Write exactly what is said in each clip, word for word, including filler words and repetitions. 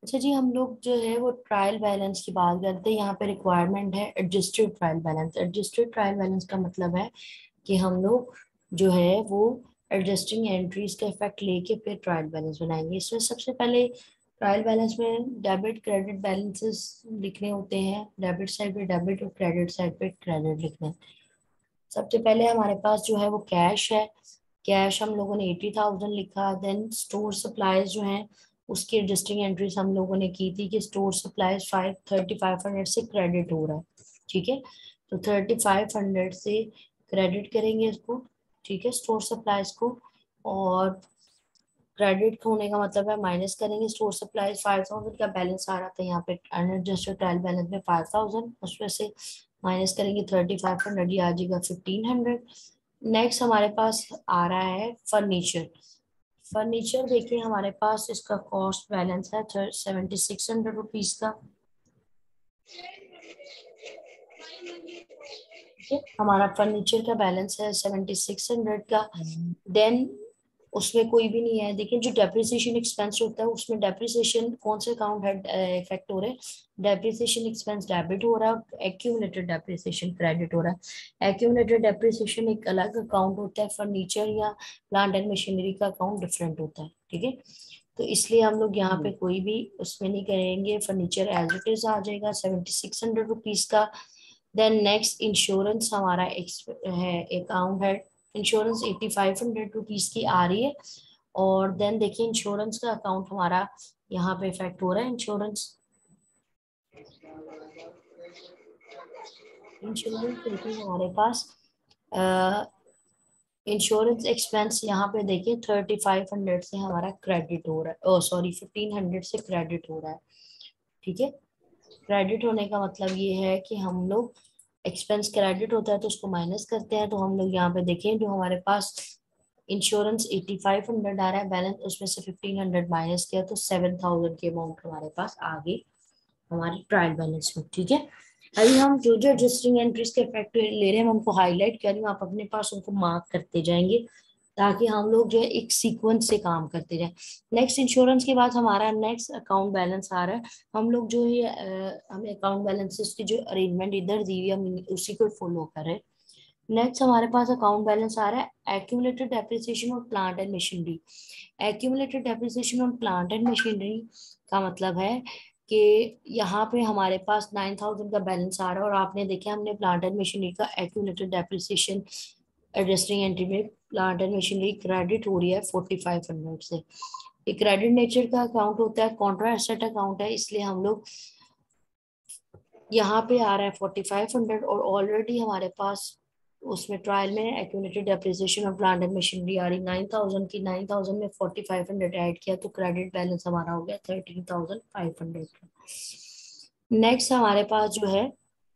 अच्छा जी, हम लोग जो है वो ट्रायल बैलेंस की बात करते हैं। यहाँ पे रिक्वायरमेंट है adjusted trial balance. Adjusted trial balance का मतलब है कि हम लोग जो है वो एडजस्टिंग एंट्रीज का इफेक्ट लेके फिर ट्रायल बैलेंस बनाएंगे। इसमें सबसे पहले ट्रायल बैलेंस में डेबिट क्रेडिट बैलेंसेस लिखने होते हैं। डेबिट साइड पे डेबिट और क्रेडिट साइड पे क्रेडिट लिखने हैं। सबसे पहले हमारे पास जो है वो कैश है। कैश हम लोगों ने एटी थाउजेंड लिखा। देन स्टोर सप्लाईज जो है उसकी एडजस्टिंग एंट्रीज हम लोगों ने की थी कि store supplies five thirty five hundred से क्रेडिट हो रहा है। ठीक है, तो थर्टी फाइव हंड्रेड से क्रेडिट करेंगे इसको। ठीक है, स्टोर सप्लाईज को। और क्रेडिट होने का मतलब है माइनस करेंगे स्टोर सप्लाईज। फाइव थाउजेंड का बैलेंस आ रहा था यहाँ पे अनएडजस्टेड ट्रायल बैलेंस में फाइव थाउजेंड, उसमें से माइनस करेंगे थर्टी फाइव हंड्रेड, ये आ जाएगा फिफ्टीन हंड्रेड। नेक्स्ट हमारे पास आ रहा है फर्नीचर। फर्नीचर देखिए हमारे पास इसका कॉस्ट बैलेंस है सेवेंटी सिक्स हंड्रेड रुपीज का। ठीक है, हमारा फर्नीचर का बैलेंस है सेवेंटी सिक्स हंड्रेड का। देन उसमें कोई भी नहीं है। देखिए जो डेप्रिसिएशन एक्सपेंस होता है उसमें डेप्रिसिएशन कौन से अकाउंट है इफेक्ट हो रहे हैं। डेप्रिसिएशन एक्सपेंस डेबिट हो रहा है, एक्यूमुलेटेड डेप्रिसिएशन क्रेडिट हो रहा है। एक्यूमुलेटेड डेप्रिसिएशन एक अलग अकाउंट होता है, फर्नीचर या प्लांट एंड मशीनरी का अकाउंट डिफरेंट होता है। ठीक है, तो इसलिए हम लोग यहाँ पे कोई भी उसमें नहीं करेंगे। फर्नीचर एज इट इज आ जाएगा सेवेंटी सिक्स हंड्रेड रुपीज का। देन नेक्स्ट इंश्योरेंस हमारा एक्स- है अकाउंट है। Insurance eighty five hundred rupees की आ रही है। और देन देखिए इंश्योरेंस का अकाउंट हमारा यहाँ पे इफेक्ट हो रहा है। इंश्योरेंस इंश्योरेंस देखिए हमारे पास इंश्योरेंस एक्सपेंस यहाँ पे देखिए थर्टी फाइव हंड्रेड से हमारा क्रेडिट हो रहा है। ओ सॉरी, फिफ्टीन हंड्रेड से क्रेडिट हो रहा है। ठीक है, क्रेडिट होने का मतलब ये है कि हम लोग एक्सपेंस क्रेडिट होता है तो उसको माइनस करते हैं। तो हम लोग यहाँ पे देखें जो हमारे पास इंश्योरेंस एटी फाइव हंड्रेड आ रहा है बैलेंस, उसमें से फिफ्टीन हंड्रेड माइनस किया तो सेवन थाउजेंड के अमाउंट हमारे पास आगे हमारे ट्रायल बैलेंस में। ठीक है, अभी हम जो जो एडजस्टिंग एंट्रीज के इफेक्ट ले रहे हैं मैं उनको हाईलाइट कर रही हूँ, आप अपने पास उनको मार्क करते जाएंगे ताकि हम लोग जो है एक सीक्वेंस से काम करते जाए। नेक्स्ट इंश्योरेंस के बाद हमारा नेक्स्ट अकाउंट बैलेंस आ रहा है। हम लोग जो ये अ, हमें अकाउंट बैलेंसेस की जो अरेंजमेंट इधर दी हुई है हम उसी को फॉलो कर रहे हैं। नेक्स्ट हमारे पास अकाउंट बैलेंस आ रहा है एक्यूमुलेटेड डेप्रिसिएशन और plant and machinery. Accumulated depreciation और प्लांट एंड मशीनरी का मतलब है कि यहाँ पे हमारे पास नाइन थाउजेंड का बैलेंस आ रहा है और आपने देखा हमने प्लांट एंड मशीनरी का एक्यूमुलेटेड डेप्रिसिएशन एडजस्टिंग एंट्री में प्लांट एंड मशीनरी क्रेडिट हो रही है फोर्टी फाइव हंड्रेड से। ये क्रेडिट नेचर का अकाउंट होता है, कॉन्ट्रा एसेट अकाउंट है, इसलिए हम लोग यहाँ पे आ रहा है फोर्टी फाइव हंड्रेड। और ऑलरेडी हमारे पास उसमें ट्रायल में एक्यूमुलेटेड डेप्रिसिएशन और प्लांट एंड मशीनरी आ रही नाइन थाउजेंड की। नाइन थाउजेंड में फोर्टी फाइव हंड्रेड ऐड किया तो क्रेडिट बैलेंस हमारा हो गया थर्टीन थाउजेंड फाइव हंड्रेड का। नेक्स्ट हमारे पास जो है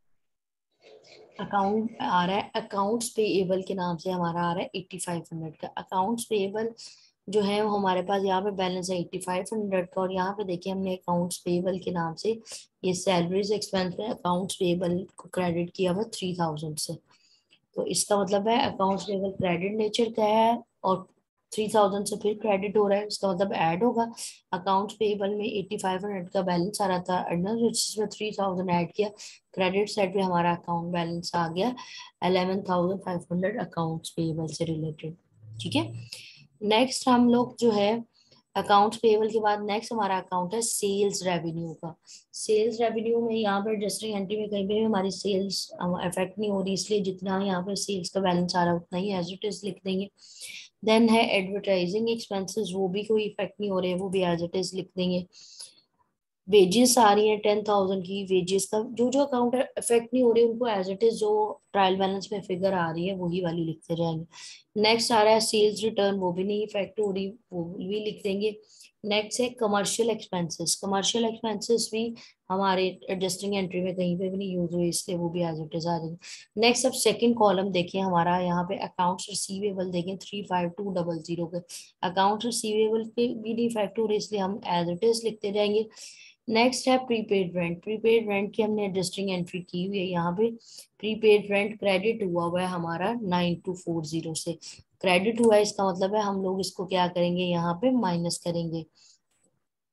अकाउंट आ रहा है अकाउंट्स पेएबल के नाम से हमारा आ रहा है एट्टी फाइव हंड्रेड का। अकाउंट्स पेएबल जो है वो हमारे पास यहाँ पे बैलेंस है एट्टी फाइव हंड्रेड का। और यहाँ पे देखिए हमने अकाउंट्स पेएबल के नाम से ये सैलरीज एक्सपेंस में अकाउंट्स पेएबल को क्रेडिट किया हुआ थ्री थाउजेंड से। तो इसका मतलब है अकाउंट्स पेबल क्रेडिट नेचर का है और थ्री थाउजेंड से फिर क्रेडिट हो रहा है, इसका मतलब ऐड होगा। अकाउंट्स पेबल में एट्टी फाइव हंड्रेड का बैलेंस आ रहा था अर्नर, जिसमें थ्री थाउजेंड ऐड किया, क्रेडिट साइड पे हमारा अकाउंट बैलेंस आ गया eleven thousand five hundred accounts payable से रिलेटेड। ठीक है, नेक्स्ट हम लोग जो है अकाउंट्स पेबल के बाद नेक्स्ट हमारा अकाउंट है सेल्स रेवेन्यू का। सेल्स रेवेन्यू में यहाँ पर रजिस्टरिंग एंट्री में कहीं पे भी हमारी सेल्स अफेक्ट नहीं हो रही, इसलिए जितना यहाँ पे सेल्स का बैलेंस आ रहा है उतना ही एज इट इज लिख देंगे। देन है एडवर्टाइजिंग एक्सपेंसेस, वो भी कोई इफेक्ट नहीं हो रहे, वो भी एज इट इज लिख देंगे। वेजेस आ रही हैं टेन थाउजेंड की, वेजेस का जो जो अकाउंट इफेक्ट नहीं हो रही उनको एज इट इज जो ट्रायल बैलेंस में फिगर आ रही है वही वाली लिखते जाएंगे। नेक्स्ट आ रहा है सेल्स रिटर्न, वो भी नहीं इफेक्ट हो रही, वो भी लिख देंगे। नेक्स्ट है कमर्शियल एक्सपेंसेस। कमर्शियल एक्सपेंसेस भी हमारे एडजस्टिंग एंट्री में कहीं पे भी नहीं यूज हुई, इसलिए वो भी एज इट इज आ रही है। नेक्स्ट अब सेकंड कॉलम देखिए हमारा यहाँ पे अकाउंट्स रिसीवेबल देखें three five two double zero के। अकाउंट रिसीवेबल पे भी नहीं इफेक्ट हो रही, इसलिए हम एज इट इज लिखते जाएंगे। नेक्स्ट है प्रीपेड रेंट। प्रीपेड रेंट की हमने एडजस्टिंग एंट्री की हुई है यहाँ पे। प्रीपेड रेंट क्रेडिट हुआ हुआ है हमारा नाइन टू फोर जीरो से। क्रेडिट हुआ है इसका मतलब है हम लोग इसको क्या करेंगे यहाँ पे माइनस करेंगे।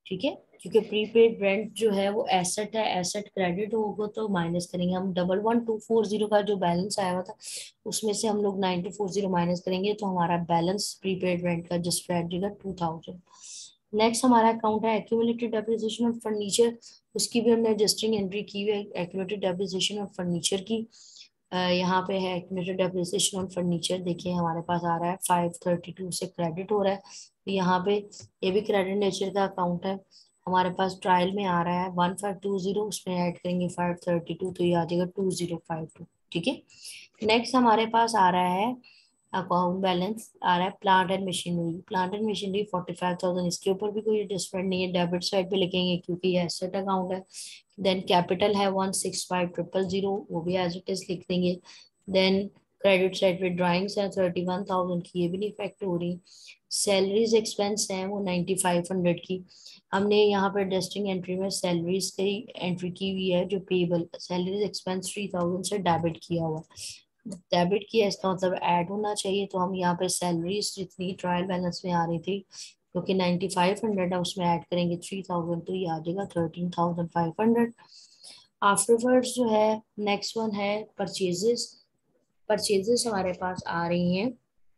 ठीक है, क्योंकि प्रीपेड रेंट जो है वो एसेट है, एसेट क्रेडिट होगा तो माइनस करेंगे हम। Double one two four zero का जो बैलेंस आया हुआ था उसमें से हम लोग nine two four zero minus करेंगे तो हमारा बैलेंस प्रीपेड रेंट का जस्ट रह जाएगा टू थाउजेंड। नेक्स्ट हमारा अकाउंट है एक्यूमुलेटेड डेप्रिसिएशन ऑफ फर्नीचर। उसकी भी हमने रजिस्टरिंग एंट्री की हुई है, एक्यूमुलेटेड डेप्रिसिएशन ऑफ फर्नीचर की। अ, यहाँ पे है एक्यूमुलेटेड डेप्रिसिएशन ऑन फर्नीचर, देखिए हमारे पास आ रहा है फाइव थर्टी टू से क्रेडिट हो रहा है, तो यहाँ पे ये भी क्रेडिट नेचर का अकाउंट है। हमारे पास ट्रायल में आ रहा है वन फाइव टू जीरो, उसमें ऐड करेंगे फाइव थर्टी टू, तो ये आ जाएगा टू जीरो फाइव टू। ठीक है, नेक्स्ट हमारे पास आ रहा है अकाउंट बैलेंस आ रहा है plant and machinery. Plant and machinery forty five thousand, इसके ऊपर भी कोई एडजस्टमेंट नहीं है, डेबिट साइड पे लिखेंगे क्योंकि ये एसेट अकाउंट है। देन कैपिटल है one six five triple zero, वो भी एज इट इज लिख देंगे। देन क्रेडिट साइड पे ड्राइंग्स है थर्टी वन थाउजेंड की, ये भी नहीं इफेक्ट हो रही। सैलरीज एक्सपेंस है वो नाइन्टी फाइव हंड्रेड की। हमने यहाँ पे डस्टिंग एंट्री में सैलरीज की एंट्री की हुई है, जो payable salaries expense three thousand से डेबिट किया हुआ, डेबिट किया इसका मतलब ऐड होना चाहिए, तो हम यहाँ पे सैलरीज जितनी ट्रायल बैलेंस में आ रही थी क्योंकि नाइन्टी फाइव हंड्रेड है उसमें ऐड करेंगे थ्री थाउजेंड, तो ये आ जाएगा thirteen thousand five hundred. Afterwards जो है नेक्स्ट वन है परचेजेस। परचेजेस हमारे पास आ रही हैं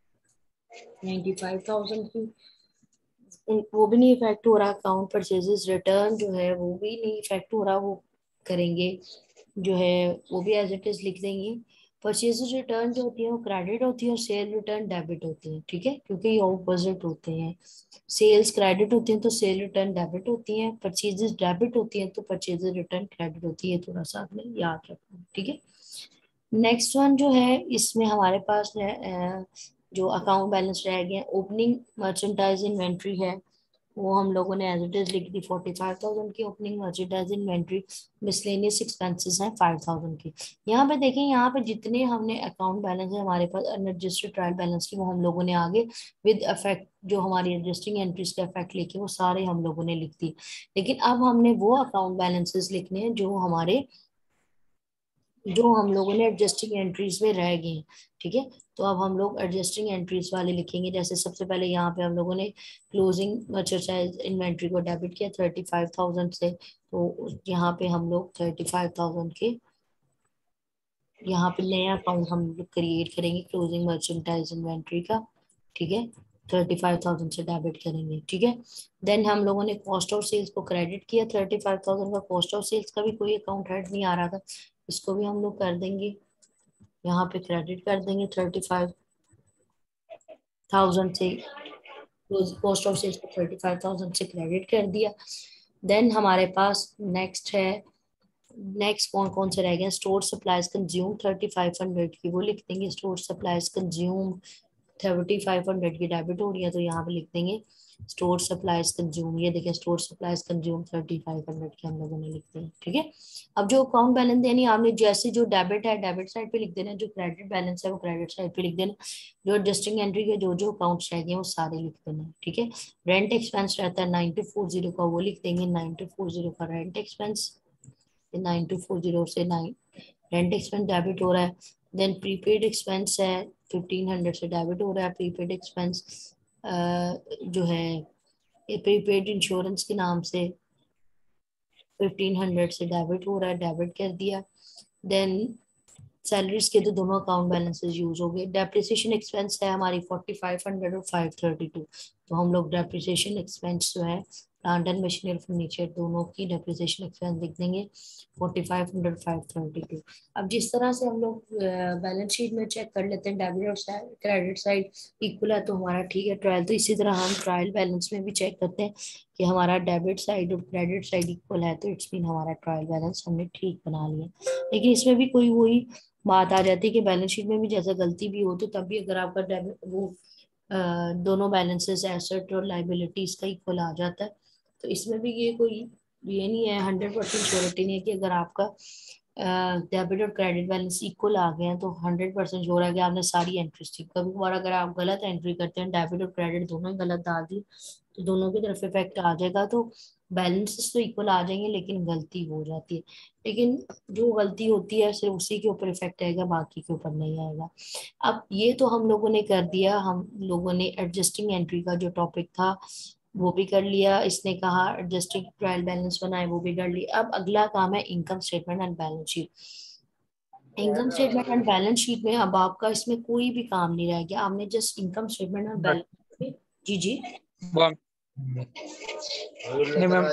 नाइन्टी फाइव थाउजेंड की, उन- वो भी नहीं इफेक्ट हो रहा। अकाउंट परचेजेस रिटर्न जो है वो भी नहीं इफेक्ट हो रहा, वो करेंगे जो है वो भी एज इट इज लिख देंगे। परचेजेस रिटर्न जो होती है वो क्रेडिट होती है और सेल रिटर्न डेबिट होती है, ठीक है, क्योंकि ये ऑपोजिट होते हैं। सेल्स क्रेडिट होती है तो सेल रिटर्न डेबिट होती है, परचेजेस डेबिट होती है तो परचेजेस रिटर्न क्रेडिट होती है, थोड़ा सा आपने याद रखना, ठीक है। नेक्स्ट वन जो है इसमें हमारे पास है अ, जो अकाउंट बैलेंस रह गया ओपनिंग मर्चेंटाइज इन्वेंट्री है, वो हम लोगों ने एज इट इज लिख दी फोर्टी फाइव थाउजेंड की opening merchandise inventory. Miscellaneous expenses हैं फाइव थाउजेंड की। यहाँ पे देखें, यहाँ पे जितने हमने अकाउंट बैलेंस है हमारे पास अनएडजस्टेड ट्रायल बैलेंस की, वो हम लोगों ने आगे विद अफेक्ट जो हमारी एडजस्टिंग एंट्रीज का इफेक्ट लेके वो सारे हम लोगों ने लिख दी। लेकिन अब हमने वो अकाउंट बैलेंसेस लिखने हैं जो हमारे जो हम लोगों ने एडजस्टिंग एंट्रीज में रह गए हैं, ठीक है। तो अब हम लोग एडजस्टिंग एंट्रीज वाले लिखेंगे, जैसे सबसे पहले यहाँ पे हम लोगों ने क्लोजिंग मर्चेंडाइज इन्वेंट्री को डेबिट किया थर्टी फाइव थाउजेंड से, तो उस- यहाँ पे हम लोग थर्टी फाइव थाउजेंड के यहाँ पे नया अकाउंट हम लोग क्रिएट करेंगे क्लोजिंग मर्चेंडाइज इन्वेंट्री का, ठीक है। थर्टी फाइव थाउजेंड से डेबिट करेंगे, ठीक है। देन हम लोगों ने कॉस्ट ऑफ सेल्स को क्रेडिट किया थर्टी फाइव थाउजेंड का, कॉस्ट ऑफ सेल्स का भी कोई अकाउंट हेड नहीं आ रहा था, इसको भी हम लोग कर देंगे, यहाँ पे क्रेडिट कर देंगे थर्टी फाइव थाउजेंड से, कॉस्ट ऑफ सेल्स को थर्टी फाइव थाउजेंड से क्रेडिट कर दिया। देन हमारे पास नेक्स्ट है, नेक्स्ट कौन कौन से रह गए, store supplies consume thirty five hundred की, वो लिख देंगे store supplies consume thirty five hundred की डेबिट हो रही है, तो यहाँ पे लिख देंगे स्टोर सप्लाईज कंज्यूम। ये देखिए store supplies consume thirty five hundred के हम लोगों ने लिख दिया, ठीक है। अब जो अकाउंट बैलेंस यानी आपने जैसे जो डेबिट है डेबिट साइड पे लिख देना, जो क्रेडिट बैलेंस है वो क्रेडिट साइड पे लिख देना, जो एडजस्टिंग एंट्री के जो जो अकाउंट्स रह गए वो सारे लिख देना, ठीक है। रेंट एक्सपेंस रहता है नाइन टू फोर जीरो का, वो लिख देंगे नाइन टू फोर जीरो का rent expense, nine two four zero से नाइन रेंट एक्सपेंस डेबिट हो रहा है। देन प्रीपेड एक्सपेंस है फिफ्टीन हंड्रेड से डेबिट हो रहा है, प्रीपेड एक्सपेंस जो है ये प्रीपेड इंश्योरेंस के नाम से फिफ्टीन हंड्रेड से डेबिट हो रहा है, डेबिट कर दिया। देन सैलरीज के तो दोनों अकाउंट बैलेंसेस यूज हो गए। डेप्रिसिएशन एक्सपेंस है हमारी फोर्टी फाइव हंड्रेड और फाइव थर्टी टू, तो हम लोग डेप्रिसिएशन एक्सपेंस जो है प्लांट एंड मशीनरी फर्नीचर दोनों की डेप्रिसिएशन एक्सपेंस लिख देंगे forty five hundred five thirty two. अब जिस तरह से हम लोग बैलेंस शीट में चेक कर लेते हैं डेबिट और क्रेडिट साइड इक्वल है तो हमारा ठीक है ट्रायल, तो इसी तरह हम ट्रायल बैलेंस में भी चेक करते हैं कि हमारा डेबिट साइड और क्रेडिट साइड इक्वल है, तो इट्स मीन हमारा ट्रायल बैलेंस हमने ठीक बना लिया। लेकिन इसमें भी कोई वही बात आ जाती है कि बैलेंस शीट में भी जैसे गलती भी हो तो तब भी अगर आपका डेबिट वो अ, दोनों बैलेंसेस एसेट और लाइबिलिटीज का इक्वल आ जाता है, तो इसमें भी ये कोई ये नहीं है, हंड्रेड परसेंट श्योरिटी नहीं है कि अगर आपका डेबिट और क्रेडिट बैलेंस इक्वल आ गए हैं तो हंड्रेड परसेंट श्योर है कि आपने सारी एंट्रीज ठीक। कभी कभार अगर आप गलत एंट्री करते हैं, डेबिट और क्रेडिट दोनों ही गलत डाल दी, तो दोनों की तरफ इफेक्ट आ जाएगा, तो बैलेंसेस तो इक्वल आ जाएंगे लेकिन गलती हो जाती है। लेकिन जो गलती होती है सिर्फ उसी के ऊपर इफेक्ट आएगा, बाकी के ऊपर नहीं आएगा। अब ये तो हम लोगों ने कर दिया, हम लोगों ने एडजस्टिंग एंट्री का जो टॉपिक था वो भी कर लिया। इसने कहा एडजस्टिंग ट्रायल बैलेंस बनाए, वो भी कर लिया। अब अगला काम है income statement and balance sheet. Income statement and balance sheet में अब आपका इसमें कोई भी काम नहीं रह गया, आपने just income statement and balance sheet में। जी जी वो नहीं मैम,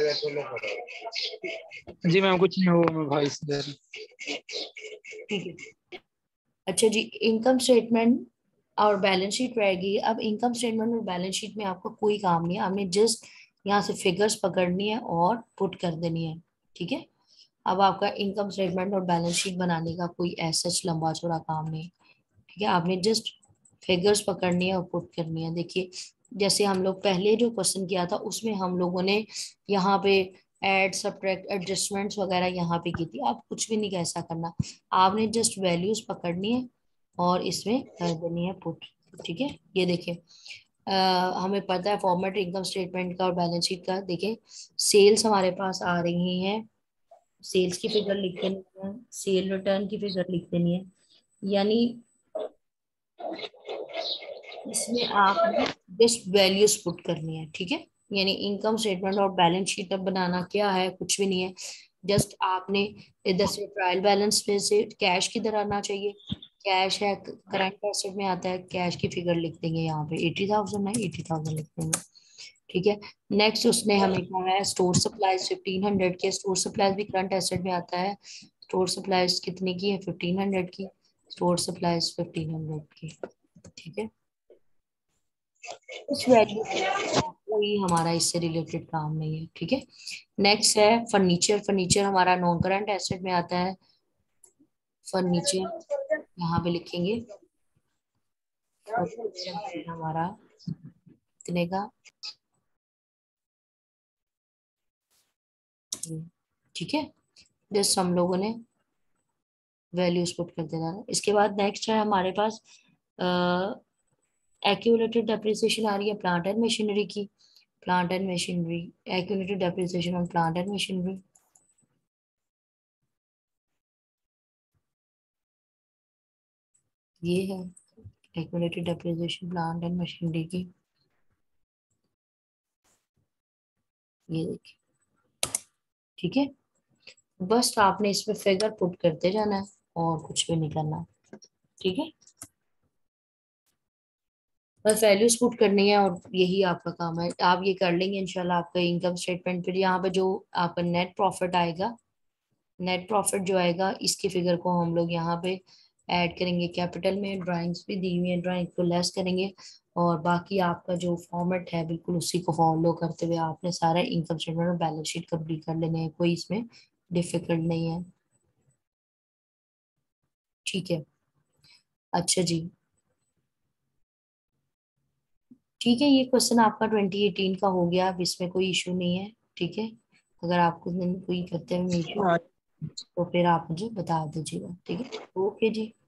जी मैम कुछ नहीं हो मैं भाई इधर। ठीक है। अच्छा जी, इनकम स्टेटमेंट और बैलेंस शीट रहेगी। अब इनकम स्टेटमेंट और बैलेंस शीट में आपका कोई काम नहीं है, आपने जस्ट यहाँ से फिगर्स पकड़नी है और पुट कर देनी है। ठीक है। अब आपका इनकम स्टेटमेंट और बैलेंस शीट बनाने का कोई ऐसा लंबा चौड़ा काम नहीं है। ठीक है, आपने जस्ट फिगर्स पकड़नी है और पुट करनी है। देखिए, जैसे हम लोग पहले जो क्वेश्चन किया था उसमें हम लोगों ने यहाँ पे ऐड सब्ट्रैक्ट एडजस्टमेंट्स वगैरह यहाँ पे की थी। आप कुछ भी नहीं कैसा करना, आपने जस्ट वैल्यूज पकड़नी है और इसमें कर देनी है पुट। ठीक है, ये देखिए, अ, हमें पता है फॉर्मेट इनकम स्टेटमेंट का और बैलेंस शीट का। देखिए, सेल्स हमारे पास आ रही हैं, सेल्स की फिगर लिख देनी है, सेल रिटर्न की फिगर लिख देनी है। यानी इसमें आपने जस्ट वैल्यूज पुट करनी है। ठीक है, यानी इनकम स्टेटमेंट और बैलेंस शीट अब बनाना क्या है, कुछ भी नहीं है। जस्ट आपने इधर से ट्रायल बैलेंस में से कैश किधर आना चाहिए, कैश है करंट एसेट में आता है, कैश की फिगर लिख देंगे। यहाँ पे एटी थाउजेंड है, एटी थाउजेंड लिख देंगे। ठीक है। नेक्स्ट उसने हमें कहा है स्टोर सप्लाईज फिफ्टीन हंड्रेड के, स्टोर सप्लाईज भी करंट एसेट में आता है। स्टोर सप्लाईज कितने की है, फिफ्टीन हंड्रेड की, स्टोर सप्लाईज फिफ्टीन हंड्रेड की। ठीक है, कुछ वैल्यू कोई हमारा इससे रिलेटेड काम नहीं है। ठीक है। नेक्स्ट है फर्नीचर। फर्नीचर हमारा नॉन करंट एसेट में आता है। फर्नीचर यहाँ पे लिखेंगे, फर्नीचर है हमारा कितने का। ठीक है, जस्ट हम लोगों ने वैल्यूज पुट कर देना है। इसके बाद नेक्स्ट है हमारे पास एक्यूमुलेटेड डेप्रिसिएशन आ रही है प्लांट एंड मशीनरी की। Plant and machinery, accumulated depreciation on plant and machinery, ये है accumulated depreciation plant and machinery की। ये देखिए, ठीक है। बस आपने इसमें फिगर पुट करते जाना है और कुछ भी नहीं करना। ठीक है, बस वैल्यूज पुट करनी है और यही आपका काम है। आप ये कर लेंगे इंशाल्लाह, आपका इनकम स्टेटमेंट फिर यहाँ पे जो आपका नेट प्रॉफिट आएगा, नेट प्रॉफिट जो आएगा इसकी फिगर को हम लोग यहाँ पे ऐड करेंगे। कैपिटल में ड्राइंग्स भी दी हुई है, ड्राइंग को लेस करेंगे और बाकी आपका जो फॉर्मेट है बिल्कुल उसी को फॉलो करते हुए आपने सारा इनकम स्टेटमेंट और बैलेंस शीट कंप्लीट कर लेने हैं, कोई इसमें डिफिकल्ट नहीं है। ठीक है। अच्छा जी, ठीक है, ये क्वेश्चन आपका ट्वेंटी एटीन का हो गया, अब इसमें कोई इशू नहीं है। ठीक है, अगर आपको इसमें कोई करते हुए इशू हाँ तो फिर आप मुझे बता दीजिएगा। ठीक है, ओके जी।